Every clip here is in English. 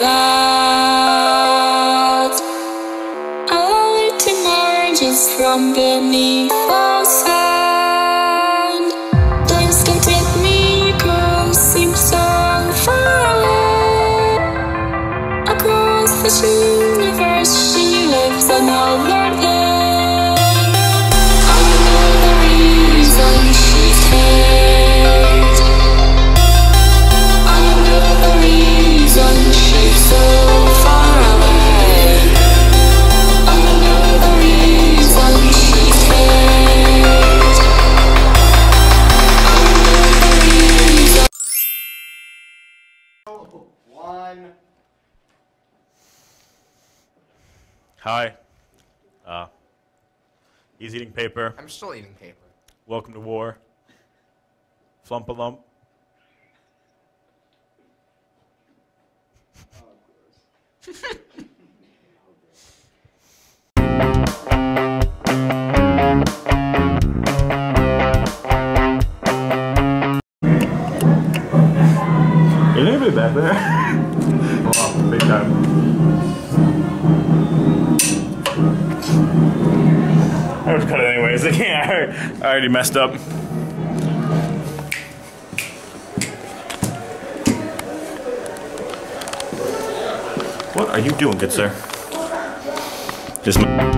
clouds. Only to emerges from beneath the sand. Don't stay with me, girl, seems so far away. Across this universe, she lives another day. I know the reason she stays. I know the reason she's so far away. I know the reason she stays. I know the reason. One. Hi. He's eating paper. I'm still eating paper. Welcome to war. Flump-a-lump. Is anybody back there? Wow, big time. I was cut it anyways. I already messed up. What are you doing, good sir? Just.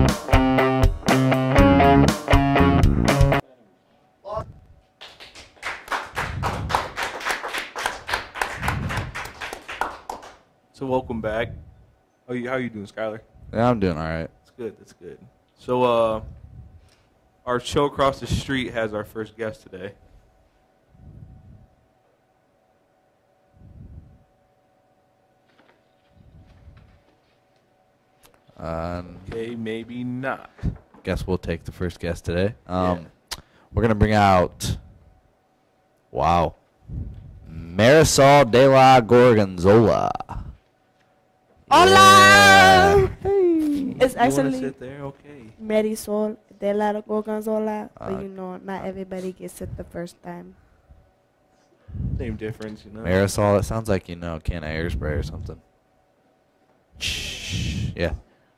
So welcome back. How you doing, Skylar? Yeah, I'm doing all right. That's good. That's good. So our show across the street has our first guest today. Okay, maybe not. Guess we'll take the first guest today. We're gonna bring out, wow, Marisol de la Gorgonzola. Hola! Hey, It's you wanna actually sit there? Okay. Marisol de la Gorgonzola, but Uh, you know, not everybody gets it the first time. Same difference, you know. Marisol, it sounds like, you know, a can of air spray or something. Shh. Yeah.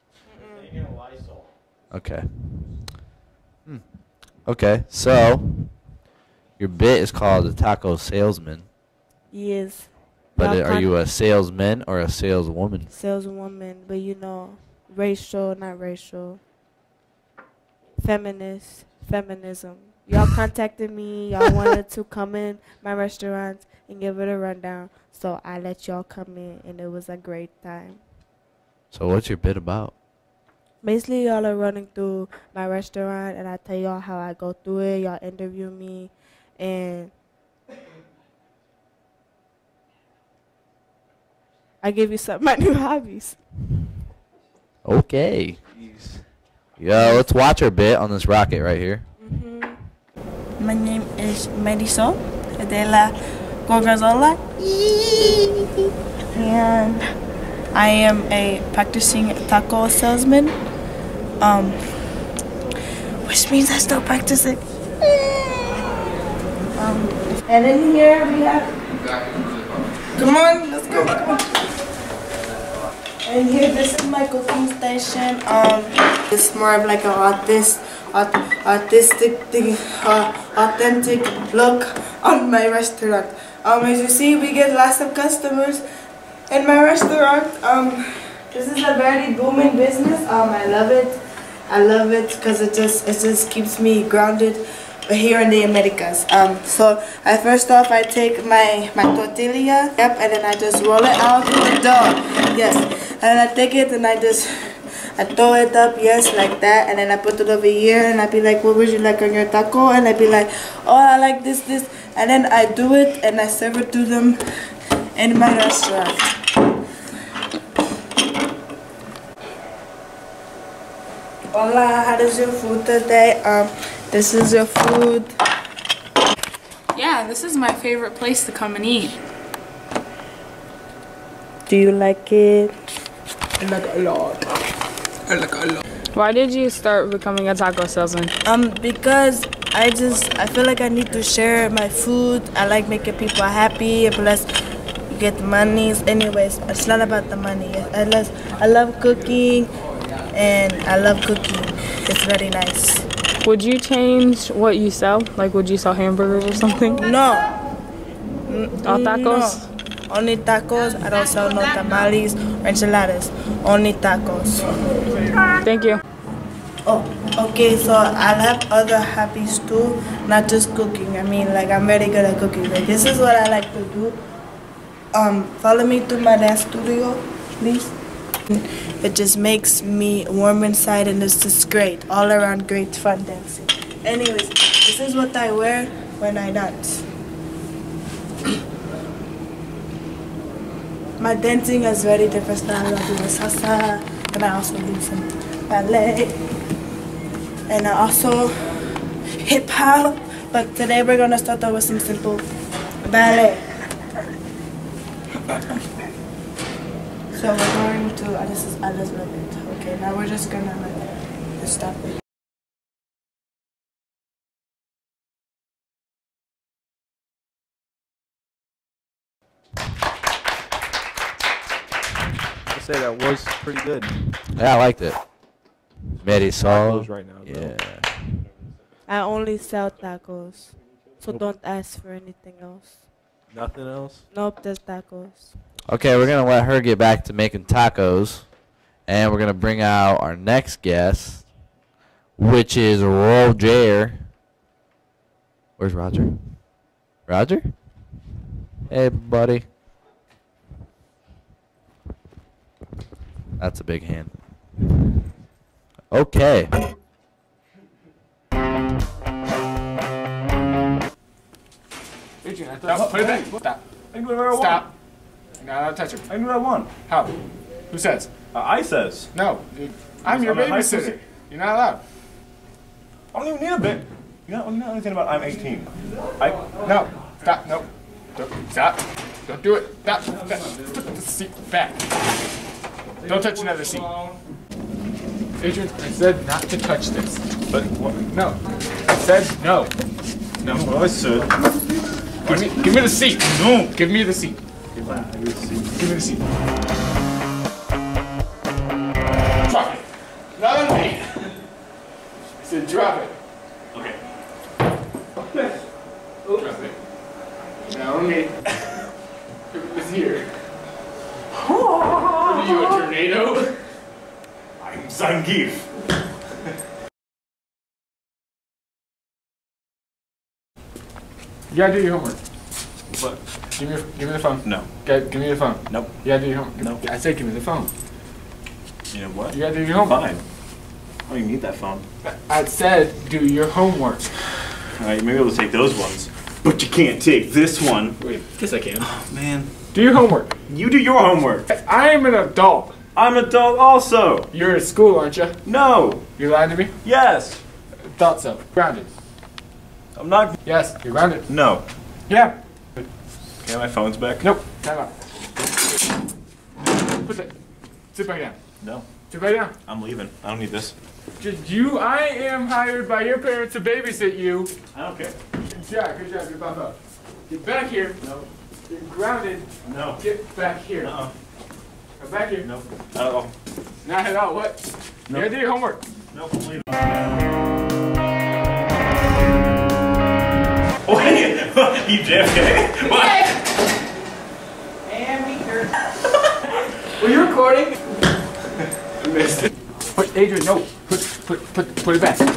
Okay. Okay, so your bit is called the Taco Salesman. Yes. But Y'all are you a salesman or a saleswoman? saleswoman, but you know, racial, not racial. Feminist, feminism. Y'all contacted me. Y'all wanted to come in my restaurant and give it a rundown. So I let y'all come in, and it was a great time. So what's your bit about? Basically, y'all are running through my restaurant, and I tell y'all how I go through it. Y'all interview me, and I give you some of my new hobbies. Okay. Jeez. Yo, let's watch our bit on this rocket right here. My name is Marisol de la Gorgonzola, and I am a practicing taco salesman, which means I still practicing. And in here we have. Come on, let's go. And here, this is my cooking station. It's more of like an authentic look on my restaurant. As you see, we get lots of customers in my restaurant. This is a very booming business. I love it. I love it because it just keeps me grounded here in the Americas. So first off, I take my tortilla, and then I just roll it out with dough. Yes, and then I take it and I throw it up, yes, like that, and then I put it over here, and I be like, what would you like on your taco? And I be like, oh, I like this, and then I do it and I serve it to them in my restaurant. Hola, how is your food today? This is your food. Yeah, this is my favorite place to come and eat. Do you like it? I like it a lot. Why did you start becoming a taco salesman? Because I feel like I need to share my food. I like making people happy, and plus, get monies. Anyways, it's not about the money. I love cooking, and I love cooking. It's very nice. Would you change what you sell? Like, would you sell hamburgers or something? No. All tacos? No. Only tacos. I don't sell no tamales or enchiladas. Only tacos. Thank you. Oh, okay, so I'll have other hobbies too, not just cooking. I mean, like, I'm very good at cooking. Like, this is what I like to do. Follow me to my dance studio, please. It just makes me warm inside, and it's just great. All around great fun dancing. Anyways, this is what I wear when I dance. My dancing is very different style. I do salsa, and I also do some ballet. And I also hip hop, but today we're gonna start off with some simple ballet. So we're going to, I just love it. Okay, now we're just gonna like, just stop it. I say that was pretty good. Yeah, I liked it. Marisol. Tacos right now, though. Yeah. I only sell tacos, so don't ask for anything else. Nothing else? Nope, just tacos. Okay, we're going to let her get back to making tacos. And we're going to bring out our next guest, which is Roger. Where's Roger? Roger? Hey, buddy. That's a big hand. Okay. Adrian, put it back. Stop. I can do whatever I want. Stop. You're not allowed to touch him. I can do what I want. How? Who says? I says. No. I'm your I'm a high babysitter. school- You're not allowed. I don't even need a bit. You know anything about I'm 18. No. Stop. No. Don't. Stop. Don't do it. Stop. Put the seat back. Don't touch another seat. Adrian, I said not to touch this. But what? No. I said no. No. Well, I said. Give me the seat. No. Give me the seat. Give me the seat. Give me the seat. Drop it. Not on me. I said drop it. Okay. Drop it. Now on me. It was here. Are you a tornado? I'm Zangief. You gotta do your homework. What? Give me the phone. No. Give me the phone. Nope. You gotta do your homework. Nope. I said give me the phone. You know what? You gotta do your homework. Fine. I don't even need that phone. I said do your homework. Alright, you may be able to take those ones. But you can't take this one. Wait, yes I can. Oh, man. Do your homework. You do your homework. I am an adult. I'm an adult also. You're at school, aren't you? No. You lied to me? Yes. Thought so. Grounded. I'm not. Yes, you're grounded. No. Yeah. Okay, my phone's back. Nope. Time out. Put that. Sit back down. No. Sit back down. I'm leaving. I don't need this. I am hired by your parents to babysit you. I don't care. Yeah, good job. You're buff up. Get back here. No. You're grounded. No. Get back here. Uh-uh. Come back here. No. Not at all. Not at all. What? No. You gotta do your homework. No. I'm leaving. Wait. You JFK? What? Were you recording? I missed it. Put Adrian, no. Put it back.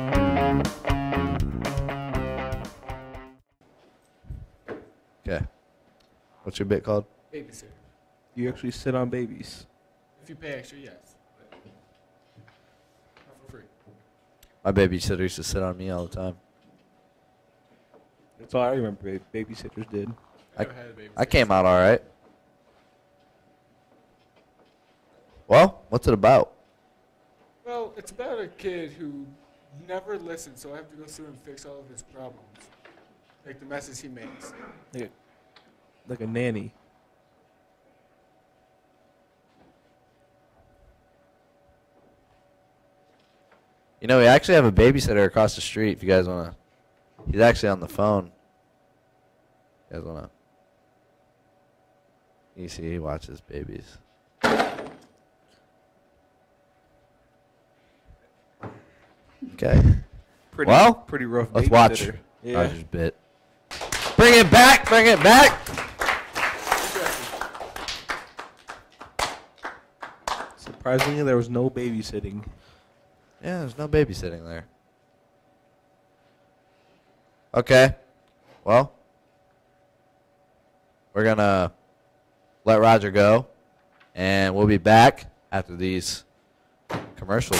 Okay. What's your bit called? Babysitter. You actually sit on babies. If you pay extra, yes. But not for free. My babysitter used to sit on me all the time. That's all I remember babysitters did. I- Never had a babysitter. I came out all right. Well, what's it about? Well, it's about a kid who never listens, so I have to go through and fix all of his problems. Like the messes he makes. Like a nanny. You know, we actually have a babysitter across the street if you guys want to. He's actually on the phone. You guys want to. You see, he watches babies. Okay. Pretty rough. Let's watch babysitter. Yeah. Roger's bit. Bring it back! Bring it back! Surprisingly, there was no babysitting. Yeah, there's no babysitting there. Okay. Well, we're going to let Roger go, and we'll be back after these commercials.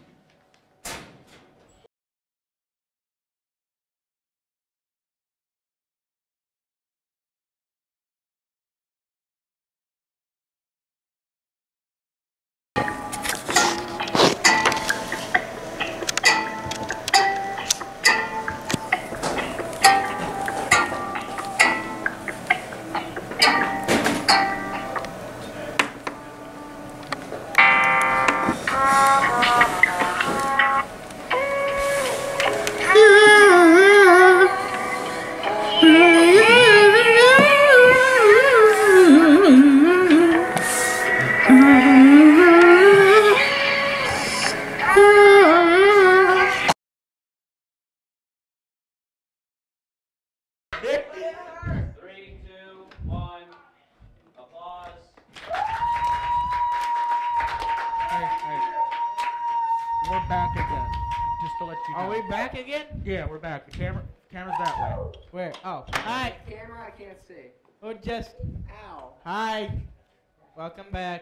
We're back again. Just to let you know. Are we back again? Yeah, we're back. The camera's that way. Where? Oh. Hi. Camera, I can't see. Oh, just. Ow. Hi. Welcome back.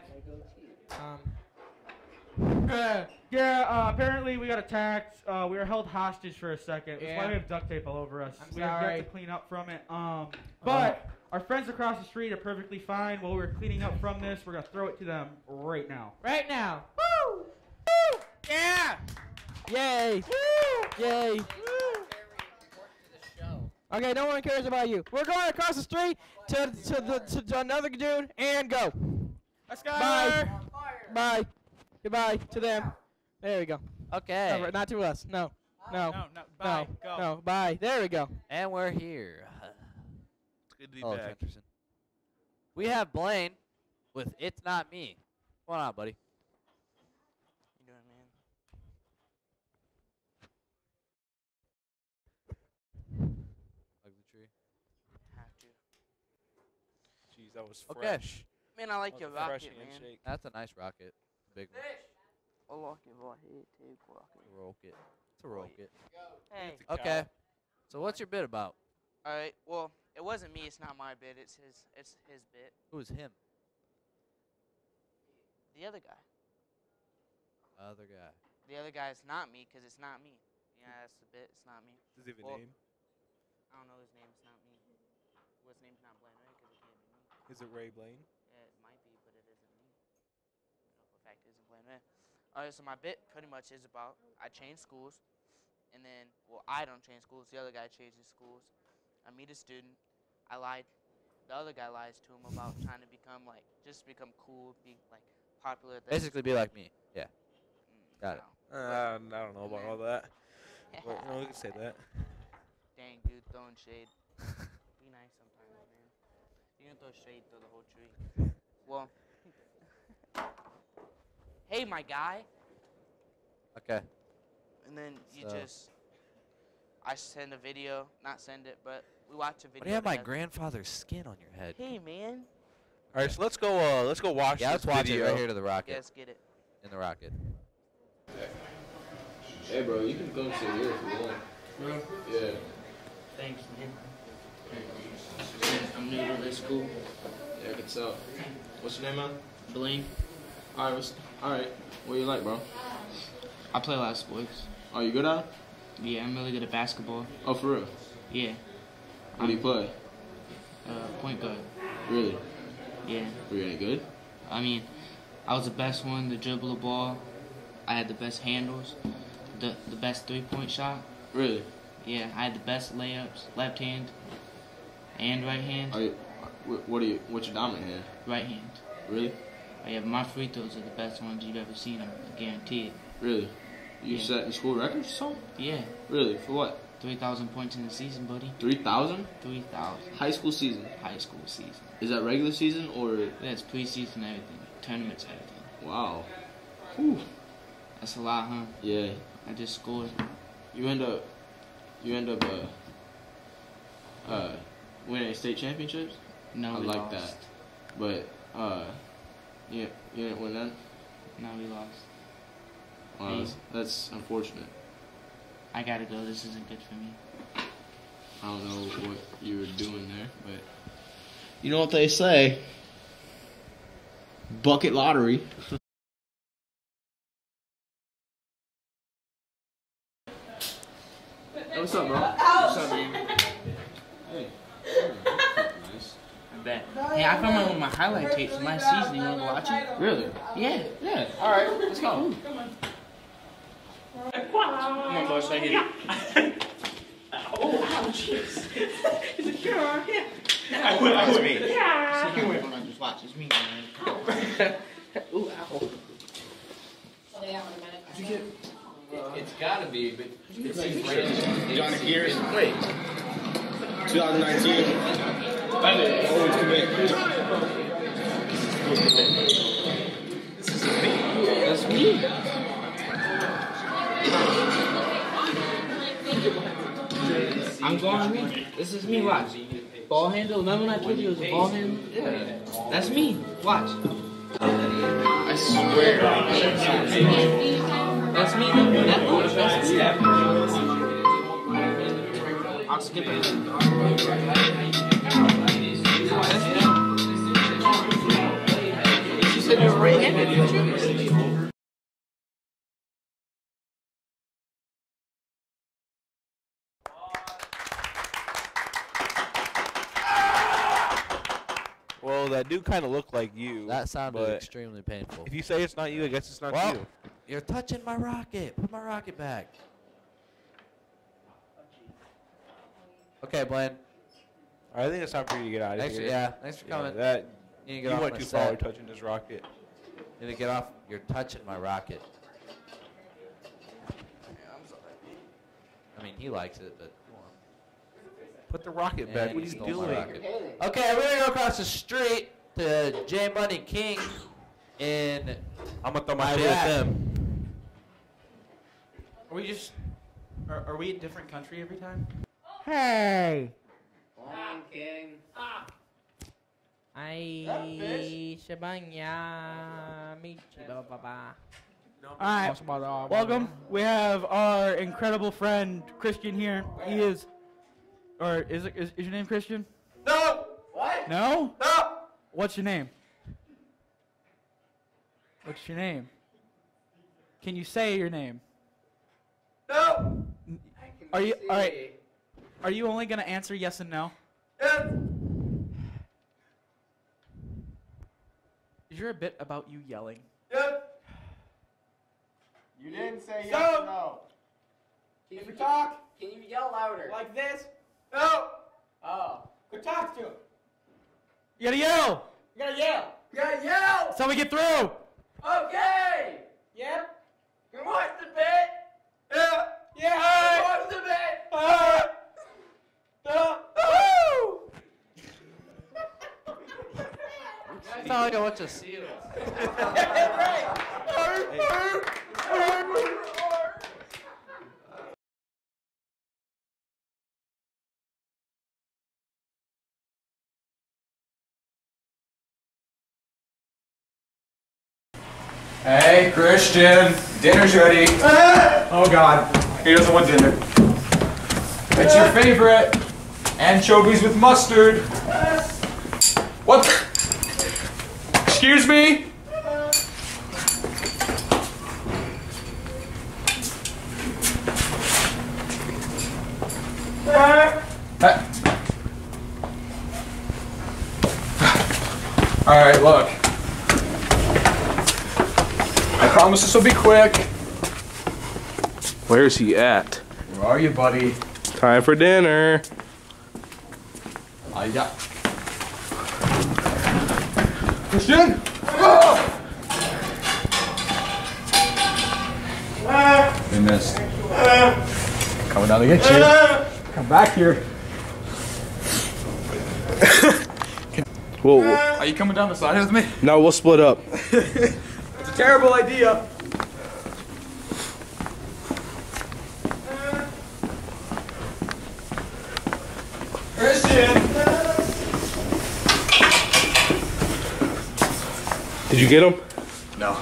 Yeah, apparently we got attacked. We were held hostage for a second. That's why we have duct tape all over us. I'm we have sorry. yet to clean up from it. But our friends across the street are perfectly fine. While we're cleaning up from this, we're gonna throw it to them right now. Right now. Woo! Woo! Yeah! Yay! Woo! Yay! Okay, no one cares about you. We're going across the street to another dude and go. Let's go. Bye. Bye. Goodbye to them. There we go. Okay. No, not to us. No. No. No. Bye. No. Go. No. Bye. There we go. And we're here. It's good to be Hello, back. Jefferson. We have Blaine with It's Not Me. What's going on, buddy? You doing, man? Ugly tree. Have to. Jeez, that was Okay. fresh. Man, I like your Fresh rocket, man. handshake. That's a nice rocket. Big one. I like your rocket, take rocket. Rocket. It's a rocket. Hey. It's a Okay. cow. So what's your bit about? All right. Well, it wasn't me. It's not my bit. It's his. It's his bit. Who's him? The other guy. Other guy. The other guy is not me because it's not me. Yeah, that's the bit. It's not me. Does he have a Well, name? I don't know his name. It's not me. Well, his name's not Blaine, right? Because it can't be me. Is it Ray Blaine? Yeah, it might be, but it isn't me. You know, for fact, it isn't Blaine, right? All right. So my bit pretty much is about I change schools, and then I don't change schools. The other guy changes schools. I meet a student. I lied. The other guy lies to him about trying to become just become cool, be popular. At the Basically be like me. Yeah. Got it. I don't know about all that. But, we can say that. Dang, dude, throwing shade. Be nice sometimes, man. You can throw shade through the whole tree. Well, hey, my guy. Okay. And then you So- I send a video, not send it, but we watch a video. What do you have my together. grandfather's skin on your head? Hey, man. All right, so let's go watch Yeah, this let's watch video. it right here to the rocket. Yes, get it. In the rocket. Hey, bro, you can come sit here if you want. Bro? Yeah. Thanks, man. I'm new to this school. Yeah, I can tell. What's your name, man? Blaine. Alright. What do you like, bro? I play a lot of sports. Oh, you good at it? Yeah, I'm really good at basketball. Oh, for real? Yeah. What do you play? Point guard. Really? Yeah. Were you any good? I mean, I was the best one to dribble the ball. I had the best handles, the best three-point shot. Really? Yeah, I had the best layups, left hand and right hand. What's your dominant hand? Right hand. Really? Oh, yeah, my free throws are the best ones you've ever seen. I guarantee it. Really? You Yeah. set the school records or something? Yeah. Really? For what? 3,000 points in the season, buddy. 3,000? 3,000. High school season. High school season. Is that regular season or? Yeah, it's preseason, everything. Tournaments, everything. Wow. Whew. That's a lot, huh? Yeah. I just scored. You end up winning state championships? No, I we like lost. that. But you didn't win that? No, we lost. Wow, Hey. that's unfortunate. I gotta go. This isn't good for me. I don't know what you were doing there, but you know what they say. Bucket lottery. Hey, what's up, bro? What's up, man? Hey. Nice. I bet. Hey, I found one of my highlight tapes from last season. You wanna watch it? Really? Yeah. Yeah. All right. Let's go. Come on, boys. Right here. Oh, ouch. Is it sure? Yeah. That was me. Yeah. See, hold on, just watch. It's me, man. Ooh, ow. It's gotta be, but Johnny Gears. Wait. 2019. Always commit. That's me. I'm going to me. This is me, watch. Ball handle. Remember when I told you it was a ball handle? Yeah. That's me. Watch. I swear. That's me. That's me. I'll skip it. You said you're right-handed, didn't you? Well, that dude kind of looked like you. That sounded but extremely painful. If you say it's not you, I guess it's not Well, you. you're touching my rocket. Put my rocket back. Okay, Blaine. I think it's time for you to get out of Thanks for, here. yeah, thanks for coming. That You need to you get off went my too set. far touching this rocket. You need to get off. You're touching my rocket. I mean, he likes it, but come on. Put the rocket back. And What are he you stole my doing? rocket. Okay, we're gonna go across the street to J Money King in. I'm gonna throw my shit at them. Are we just... Are we a different country every time? Hey. King. Ay, Shabanya, Michi, Baba. Alright, welcome. We have our incredible friend Christian here. He is... Or is your name Christian? No! What? No? No! What's your name? What's your name? Can you say your name? No! Are you alright? Are you only gonna answer yes and no? Yes! Is there a bit about you yelling? Yes! You didn't say yes or no. If we talk, can you yell louder? Like this? No! Oh. Go talk to him. You gotta yell! You gotta yell. You gotta yell. That's how we get through! Okay. Yep. Who wants the bit? Yeah! Yeah. Who wants the bit? That's all I got to see. Hey, Christian, dinner's ready. Oh God, he doesn't want dinner. It's your favorite, anchovies with mustard. What? Excuse me? All right, look. I promise this will be quick. Where's he at? Where are you, buddy? Time for dinner. Yeah. Christian? Oh! We missed. Coming down to get you. Come back here. Whoa. Are you coming down the side with me? No, we'll split up. It's a terrible idea. Christian! Did you get him? No.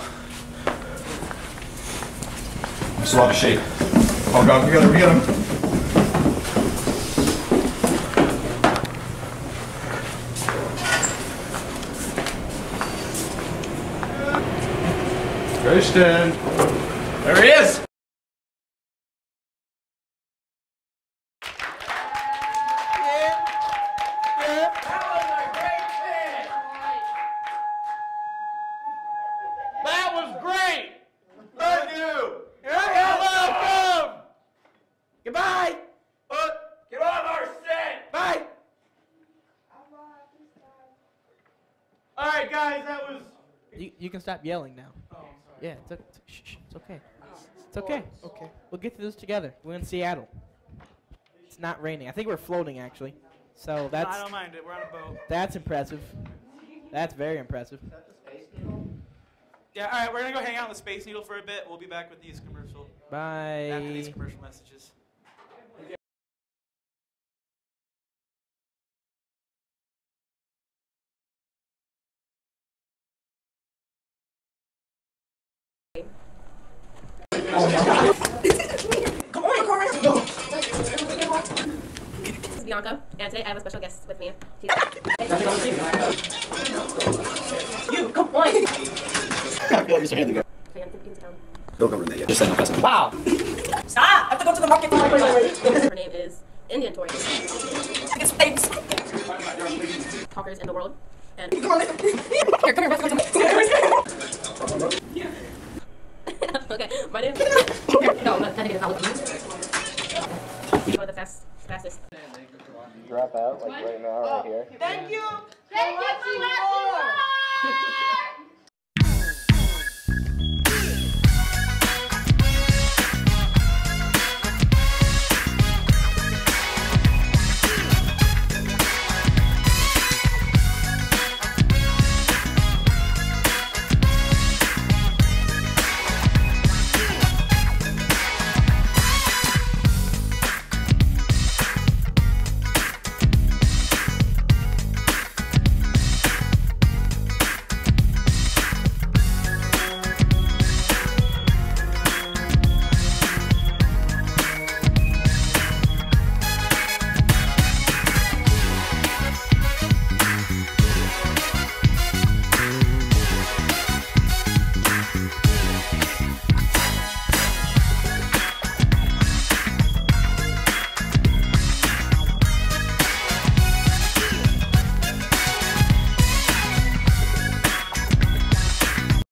I'm still out of shape. Oh god, we got him. Christian! There he is! That was great! Thank you! You're welcome! Goodbye! Get on our set! Bye! Alright guys, that was... You can stop yelling now. Yeah, it's okay. It's okay. Okay. We'll get through this together. We're in Seattle. It's not raining. I think we're floating actually. So that's. I don't mind it. We're on a boat. That's impressive. That's very impressive. Yeah. All right. We're gonna go hang out in the Space Needle for a bit. We'll be back with these commercial. Bye. After these commercial messages. This is Bianca, and today I have a special guest with me. You, come on! Don't go in there yet. Just send a Wow! Stop! I have to go to the market. Her name is Indian Tori. Talkers in the world. And come on, here, come here, let's go to